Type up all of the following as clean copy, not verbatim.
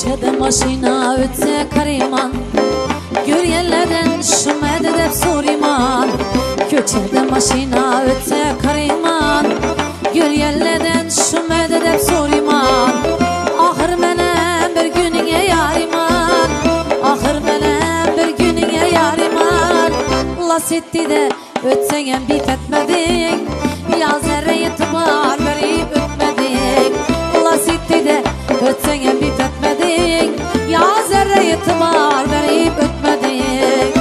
Köçede maşina ötse kariman, gör yerlerden şu mededep soriman. Köçede maşina ötse kariman, gör yerlerden şu mededep soriman. Ahır menem bir gününe yariman, ahır menem bir gününe yariman. Las etti de ötsen bit etmedin, ya zerre itibar verip ötmedin. Las etti de ötsen bit etmedin, ya zerre itibar verip ötmedin.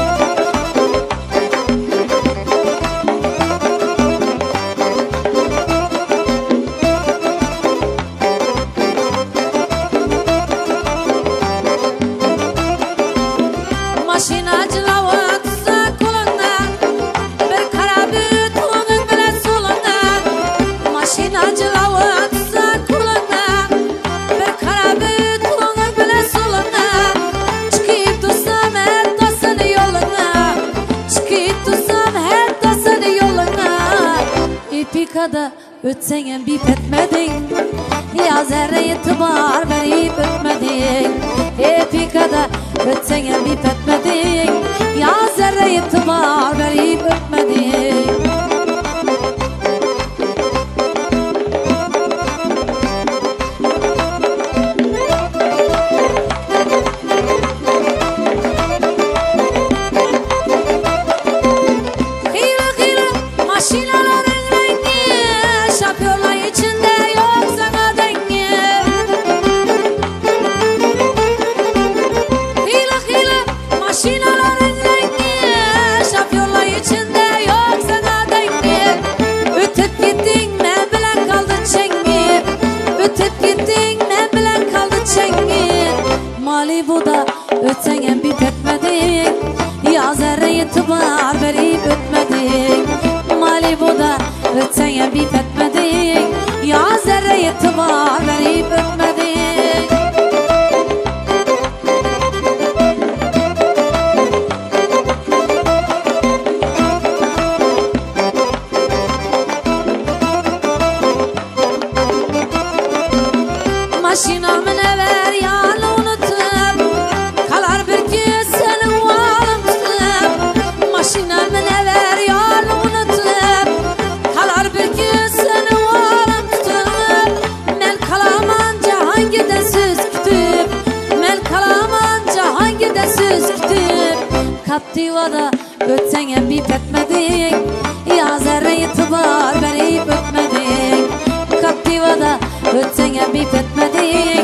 Maşinacılar tutsa kolundan, bir kara büt onun bile solundan. Maşinacılar tutsa kolundan, bir kara büt onun bile solundan. Çıkıp dursam her tasını yoluna, çıkıp dursam her tasını yoluna. İpikada ötsen bip etmedin, ya zerre itibar verip ötmedin. İpikada ötsen bip etmedin, ya zerre itibar verip ötmedin. Hıylı hıylı maşinaların rengi, şoförler içinde yok sana dengi. Hıylı hıylı maşinaların rengi, şoförler içinde yok sana dengi. Ötüp gittin ne bilen kaldı çengi, ötüp gittin ne bilen kaldı çengi. Malibu'da ötsen bip etmedin, ya zerre itibar verip ötmedin. Malibu'da ötsen bip etmedin, ya zerre itibar verip ötmedin. Maşinamın ever yanı unutup, kalar bir gün senin valım tutup. Maşinamın ever yanı unutup, kalar bir gün senin valım tutup. Men kalamanca hangi de söz kütüp, men kalamanca hangi de söz kütüp. Kaptivada ötsen bip etmedin, ya zerre itibar verip ötmedin. Kaptivada ötsen bip etmedin,